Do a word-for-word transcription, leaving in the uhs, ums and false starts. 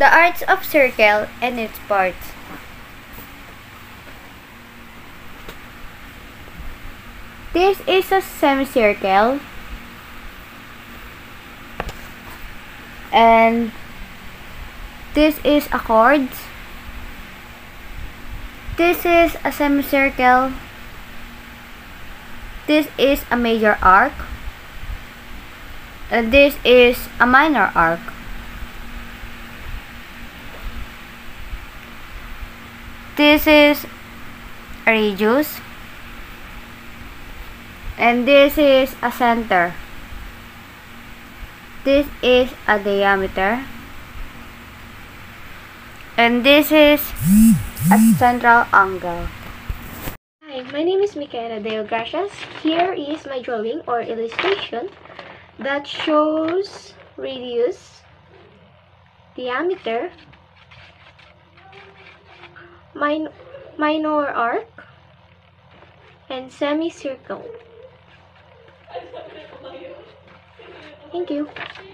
The arcs of circle and its parts. This is a semicircle, and this is a chord. This is a semicircle. This is a major arc, and this is a minor arc. This is a radius, and this is a center. This is a diameter, and this is a central angle. Hi, my name is Micaela Deo Gracias. Here is my drawing or illustration that shows radius, diameter, min minor arc, and semicircle. Thank you.